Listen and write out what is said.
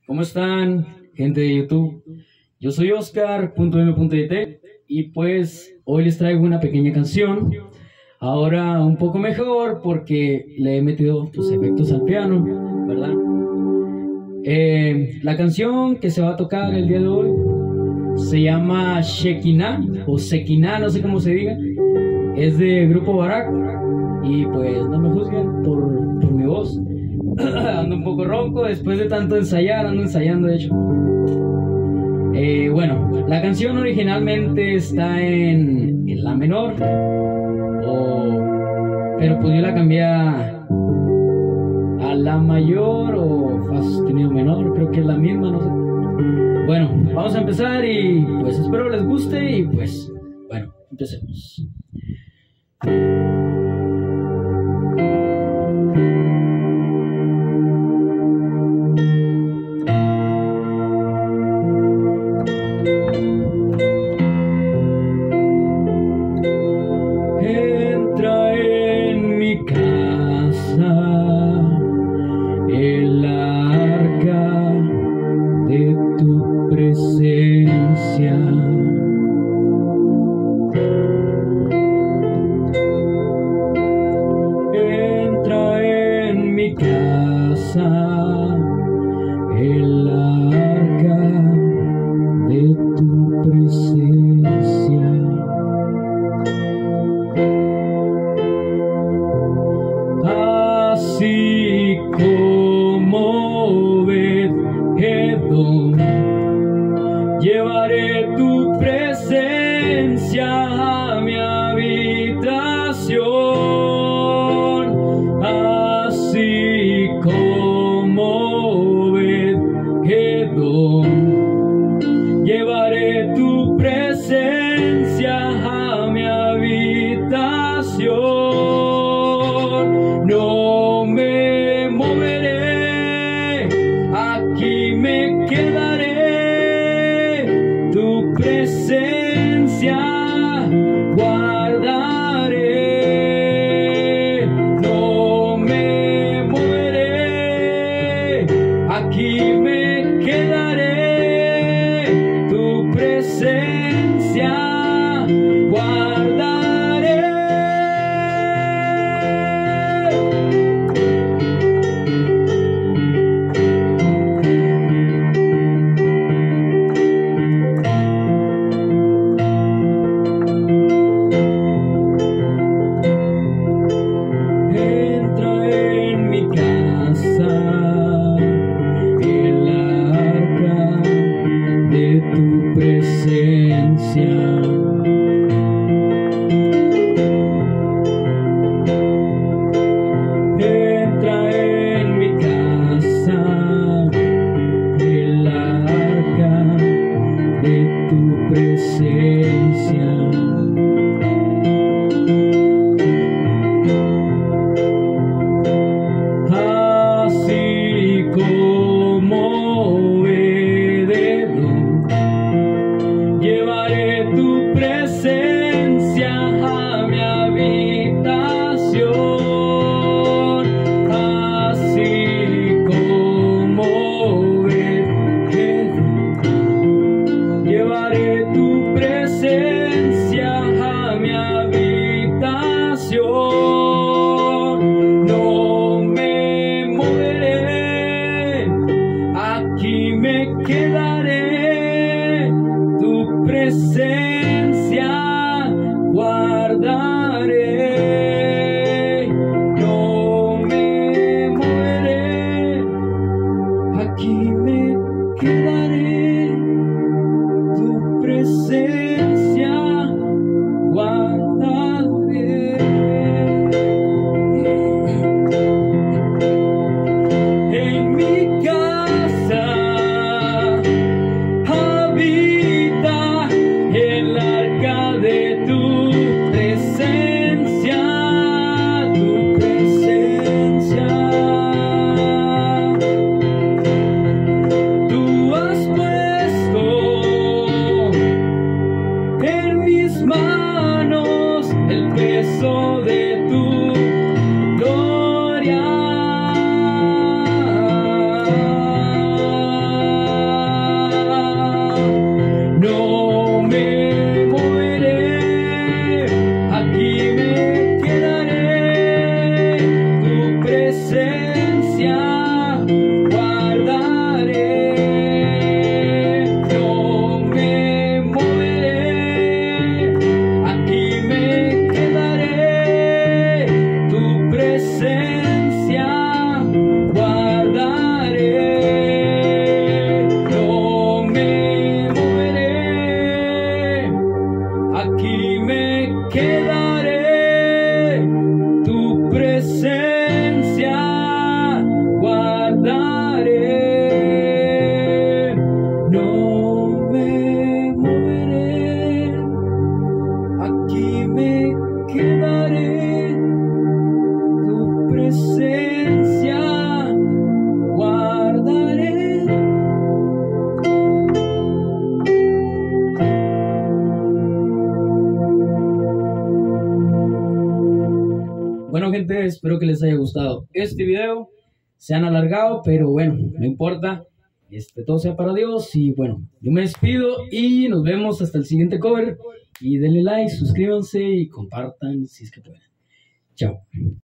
¿Cómo están, gente de YouTube? Yo soy Oscar.m.it y pues hoy les traigo una pequeña canción. Ahora un poco mejor porque le he metido efectos al piano, ¿verdad? La canción que se va a tocar el día de hoy se llama Shekinah o Sekinah, no sé cómo se diga. Es de Grupo Barak y pues no me juzguen por mi voz. Ando un poco ronco después de tanto ensayar, ando ensayando de hecho. Bueno, la canción originalmente está en la menor, pero pues yo la cambié a la mayor o fa sostenido menor, creo que es la misma, no sé. Bueno, vamos a empezar y pues espero les guste y pues bueno, empecemos. Entra en mi casa el arca de tu presencia. Entra en mi casa el arca de tu presencia. Así como Obed-Edom, llevaré tu presencia a mi habitación. Así como Obed-Edom, llevaré tu presencia a mi habitación. No me moveré, aquí me quedaré, tu presencia guardaré. No me moveré, aquí me quedaré, tu presencia guardaré. Entra en mi casa el arca de tu presencia. Entra en mi casa el arca de tu presencia. Así como Obed-Edom, llevaré tu presencia a mi habitación. Así como Obed-Edom, llevaré tu presencia a mi habitación. No me moveré, aquí me quedaré, tu presencia guardaré. No me moveré, aquí me quedaré, tu presencia guardaré. En mi casa habita el arca de tu presencia, tu presencia. Tú has Bueno, gente, espero que les haya gustado este video. Se han alargado, pero bueno, no importa. Todo sea para Dios. Y bueno, yo me despido y nos vemos hasta el siguiente cover. Y denle like, suscríbanse y compartan si es que pueden. Chao.